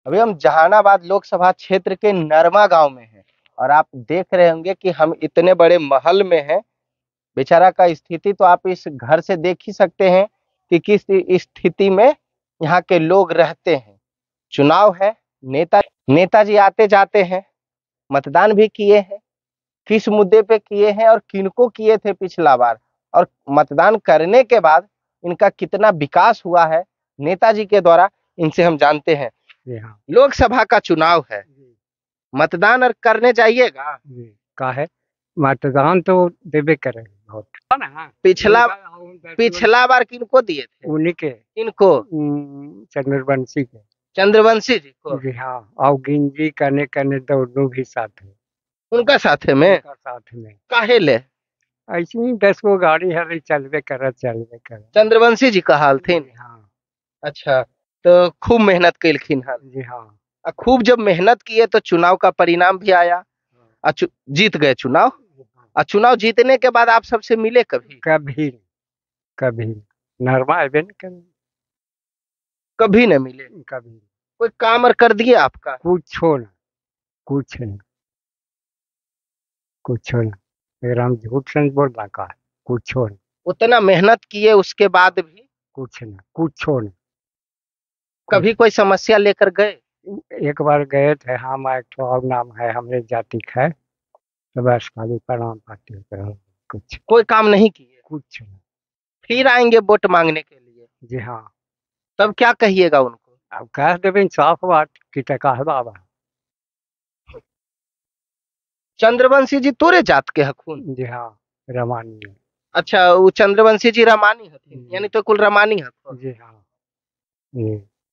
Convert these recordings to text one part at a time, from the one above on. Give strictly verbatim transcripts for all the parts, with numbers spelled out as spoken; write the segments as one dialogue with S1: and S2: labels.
S1: अभी हम जहानाबाद लोकसभा क्षेत्र के नरमा गांव में हैं और आप देख रहे होंगे कि हम इतने बड़े महल में हैं। बेचारा का स्थिति तो आप इस घर से देख ही सकते हैं कि किस स्थिति में यहाँ के लोग रहते हैं। चुनाव है, नेता नेताजी आते जाते हैं, मतदान भी किए हैं। किस मुद्दे पे किए हैं और किनको किए थे पिछला बार, और मतदान करने के बाद इनका कितना विकास हुआ है नेताजी के द्वारा, इनसे हम जानते हैं।
S2: जी हाँ।
S1: लोकसभा का चुनाव है, मतदान और करने जाइएगा।
S2: जी का है, मतदान तो देवे करेंगे वोट ना।
S1: पिछला पिछला बार किनको दिए थे?
S2: उन्हीं के,
S1: किनको?
S2: उम, चंद्रवंशी के।
S1: चंद्रवंशी जी को।
S2: जी हाँ, और गिंजी करने करने दोनों भी साथ है,
S1: उनका साथ में
S2: उनका साथ में
S1: काहे ले?
S2: ऐसे ही दस गो गाड़ी हर चलबे कर चलबे कर।
S1: चंद्रवंशी जी का हाल थे।
S2: हाँ।
S1: अच्छा, तो खूब मेहनत कैलखिन हन।
S2: जी हाँ।
S1: आ खूब जब मेहनत किए तो चुनाव का परिणाम भी आया, आ चु- जीत गए चुनाव। आ चुनाव जीतने के बाद आप सबसे मिले कभी?
S2: कभी कभी नरमा अबे नहीं करे,
S1: कभी न मिले।
S2: कभी
S1: कोई काम और कर दिए आपका?
S2: कुछ हो ना, कुछ नहीं, कुछ हो ना, अगर हम झूठ नहीं बोलना का, कुछ हो ना,
S1: उतना मेहनत किए उसके बाद भी
S2: कुछ ना, कुछ हो ना।
S1: कभी कोई समस्या लेकर गए?
S2: एक बार गए थे हम, एक ठो और नाम है हमरे जाति का है, तो बस खाली प्रणाम पाती करो, कुछ
S1: कोई काम नहीं किए?
S2: कुछ नहीं।
S1: फिर आएंगे वोट मांगने के लिए,
S2: जी हाँ।
S1: तब क्या कहिएगा उनको?
S2: अब कह देवे साफ बात कि टका है बाबा।
S1: चंद्रवंशी जी तोरे जात के हखुन?
S2: जी हाँ, रमानी है।
S1: अच्छा, वो चंद्रवंशी जी रमानी हथिन,
S2: जी।
S1: यानी तो कुल रमानी हथुन।
S2: जी हाँ। जी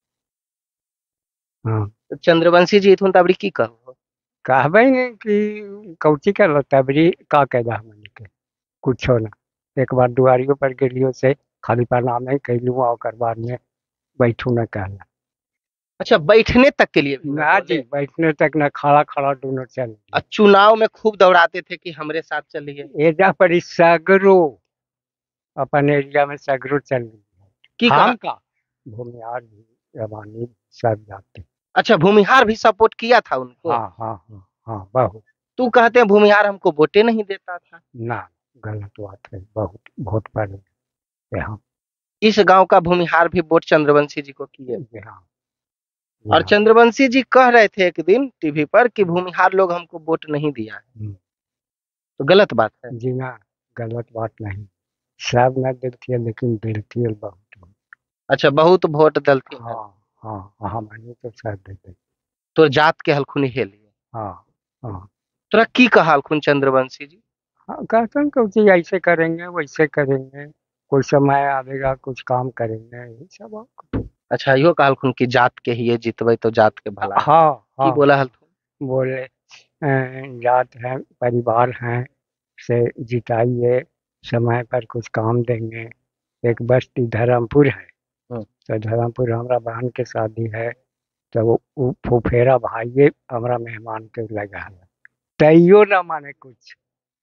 S2: हाँ।
S1: तो चंद्रवंशी जी थुन तबरी की कहो?
S2: कहबे कि कौची कर तबरी का कैदा हमनी के कुछ हो ना। एक बार दुआरियों पर गेलियो से खाली प्रणाम नहीं कैलू, और बाद में बैठू न कहला।
S1: अच्छा, बैठने तक के लिए भी न
S2: ना जी,
S1: बोले?
S2: बैठने तक न, खड़ा खड़ा दोनों चल।
S1: और चुनाव में खूब दौड़ाते थे कि हमरे साथ चलिए।
S2: एजा पर सगरो अपन एरिया में सगरो चल
S1: की कहा?
S2: हम का भूमिहार भी रवानी सब जाते।
S1: अच्छा, भूमिहार भी सपोर्ट किया था उनको?
S2: हाँ हाँ हाँ हाँ, बहुत।
S1: तू कहते हैं भूमिहार हमको वोटे नहीं देता था?
S2: ना, गलत बात है, बहुत वोट पर यहाँ।
S1: इस गांव का भूमिहार भी वोट चंद्रवंशी जी को किए।
S2: जी हाँ।
S1: और
S2: हाँ।
S1: चंद्रवंशी जी कह रहे थे एक दिन टीवी पर कि भूमिहार लोग हमको वोट नहीं दिया है, तो गलत बात है।
S2: जी ना, गलत बात नहीं, सब न देती है लेकिन देती है बहुत।
S1: अच्छा, बहुत वोट दलती है।
S2: हाँ हाँ, हमारे तो सब देते।
S1: तो जात के हलखुनी हेलिए।
S2: हाँ हाँ
S1: तोरा की कहा हलखुन चंद्रवंशी जी?
S2: हाँ, कहते हैं कुछ ऐसे करेंगे वैसे करेंगे, कोई समय आएगा कुछ काम करेंगे, यही सब आपको।
S1: अच्छा, यो कहलखुन कि जात के ही ये जीतबे तो जात के भला है।
S2: हाँ
S1: की
S2: हाँ
S1: बोला
S2: हाँ,
S1: हलखुन?
S2: बोले अ, जात है परिवार हैं से जिताइए, समय पर कुछ काम देंगे। एक बस्ती धर्मपुर है,
S1: हम्म।
S2: तो धर्मपुर हमारा बहन के शादी है, तो वो वो फुफेरा भाई हमारा मेहमान के लगा है, तैयो ना माने कुछ।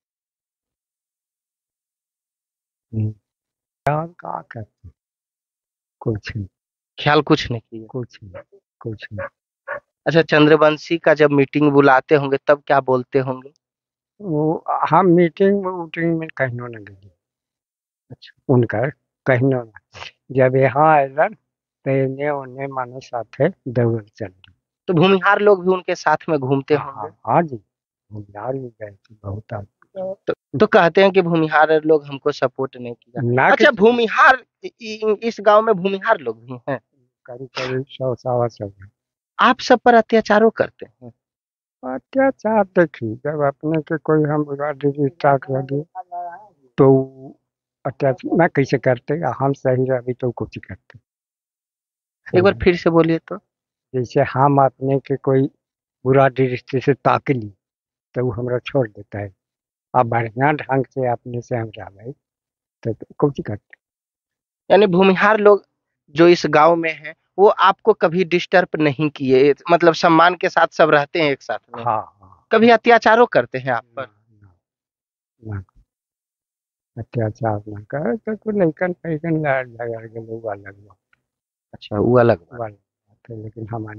S2: हम्म, क्या क्या करते, कुछ नहीं,
S1: ख्याल कुछ नहीं किए?
S2: कुछ नहीं, कुछ नहीं।
S1: अच्छा, चंद्रवंशी का जब मीटिंग बुलाते होंगे तब क्या बोलते होंगे?
S2: वो हम मीटिंग में वूटिंग में कहीं न गए,
S1: अच्छा।
S2: उनका कहीं न, जब यहाँ आयलन तो इन्हें उन्हें मानो साथे दौड़ चल।
S1: तो भूमिहार लोग भी उनके साथ में घूमते
S2: हाँ
S1: होंगे?
S2: हाँ हाँ जी, हम यार भी गए थे बहुत आदमी।
S1: तो, तो कहते हैं कि भूमिहार लोग हमको सपोर्ट नहीं किया।
S2: ना
S1: अच्छा,
S2: किसी,
S1: भूमिहार इ- इ- इस गांव में भूमिहार लोग भी हैं?
S2: करीब करीब सौ सवा सौ है।
S1: आप सब पर अत्याचारों करते हैं?
S2: अत्याचार देखी, जब अपने के कोई हम बुरा स्टार्ट लगे तो अत्याचार ना कैसे करते, हम सही रही तो कुछ करते।
S1: एक बार फिर से बोलिए तो।
S2: जैसे हम अपने के कोई बुरा दृष्टि से ताक ली तो वो हमरा छोड़ देता है, अब बढ़िया ढंग से अपने से हम रहे तो कुछ करते।
S1: यानी भूमिहार लोग जो इस गांव में हैं वो आपको कभी डिस्टर्ब नहीं किए, मतलब सम्मान के साथ सब रहते हैं एक साथ में?
S2: हाँ हाँ।
S1: कभी अत्याचारों करते हैं आप
S2: ना
S1: पर?
S2: ना ना, अत्याचार ना करे तो कोई लइकन फैकन लड़ झगड़ के लोग अलग बात,
S1: अच्छा, वो अलग बात।
S2: वो अलग बात है, लेकिन हमारी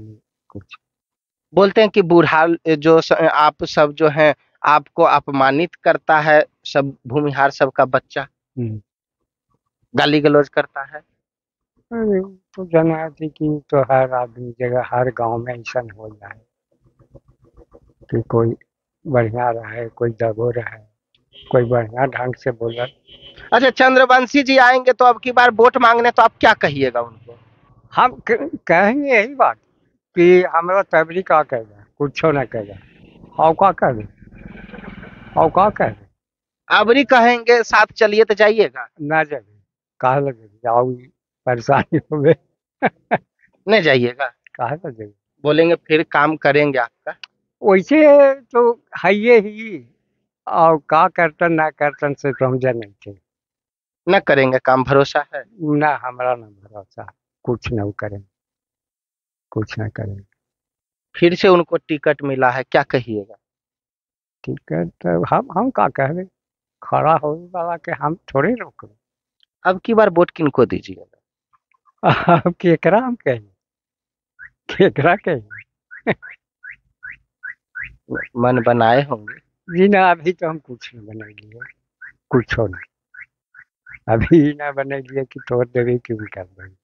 S2: कुछ।
S1: बोलते हैं कि बूढ़ाल जो स, आप सब जो हैं आपको अपमानित करता है, सब भूमिहार सबका बच्चा
S2: हम्म।
S1: गाली गलौज करता है।
S2: अरे, तो जना थी कि तो हर आदमी जगह हर गांव में ऐसा हो जाए कि कोई बढ़िया रहे, कोई दबो रहे, कोई बढ़िया ढंग से बोले।
S1: अच्छा, चंद्रवंशी जी आएंगे तो अब की बार वोट मांगने, तो आप क्या कहिएगा उनको?
S2: हम क- कहेंगे यही बात कि हमारा तबरी का कह दे, कुछ न कह दे, और का कह दे, और का कह दे।
S1: अबरी कहेंगे साथ चलिए तो जाइएगा?
S2: ना जगे, कहा लगे जाओ, परेशानी हो गई।
S1: नहीं जाइएगा?
S2: कहा ना जगे।
S1: बोलेंगे फिर काम करेंगे आपका।
S2: वैसे तो है ये ही, और का करतन ना करतन से तो हम जान नहीं थे।
S1: न करेंगे काम, भरोसा है?
S2: ना हमारा ना भरोसा, कुछ न करें, कुछ न करें।
S1: फिर से उनको टिकट मिला है, क्या कहिएगा?
S2: ठीक है, तो हम हम का कह रहे, खड़ा हो वाला के हम थोड़े रोक रहे।
S1: अब की बार वोट किनको दीजिएगा?
S2: अब केकरा हम कहें, केकरा कहें।
S1: मन बनाए होंगे?
S2: जी ना, अभी तो हम कुछ न बना लिए, कुछ हो नहीं। अभी ना बना लिए कि तोड़ देवे कि भी कर देवे,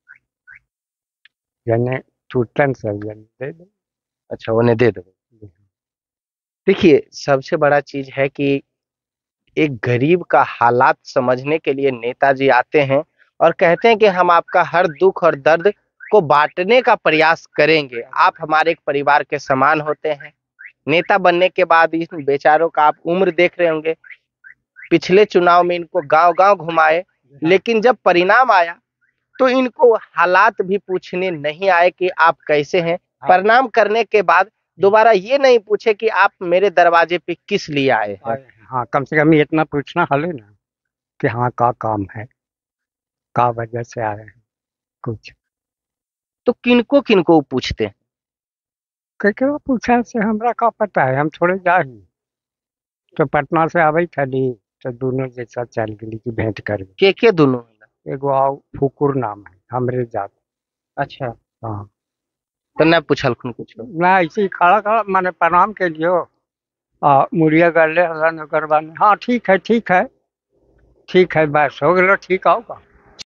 S2: जने टूटन सब जन दे दे।
S1: अच्छा, उन्हें दे दो। देखिए, सबसे बड़ा चीज है कि एक गरीब का हालात समझने के लिए नेताजी आते हैं और कहते हैं कि हम आपका हर दुख और दर्द को बांटने का प्रयास करेंगे, आप हमारे एक परिवार के समान होते हैं। नेता बनने के बाद इन बेचारों का आप उम्र देख रहे होंगे, पिछले चुनाव में इनको गांव गांव घुमाए, लेकिन जब परिणाम आया तो इनको हालात भी पूछने नहीं आए कि आप कैसे हैं। परिणाम करने के बाद दोबारा ये नहीं पूछे कि आप मेरे दरवाजे पे किस लिए आए हैं।
S2: आए हैं। हाँ, कम से कम ये इतना पूछना हले ना कि हाँ का काम है, का वजह से आए हैं कुछ।
S1: तो किनको किनको पूछते हैं?
S2: केकरा पूछा से हमरा का पता है, हम थोड़े जा ही तो पटना से आवे थली, तो दोनों जैसा चल गेली कि भेंट कर।
S1: के के दोनों?
S2: एगो आओ फुकुर नाम है, हमरे जात।
S1: अच्छा,
S2: हाँ।
S1: तो न पूछलखुन कुछ?
S2: ना ऐसे ही खड़ा खड़ा माने प्रणाम के लियो, आ मुड़िया कर ले हलन ओकर बाद में, हाँ ठीक है ठीक है ठीक है, बस हो गलो, ठीक आओ का।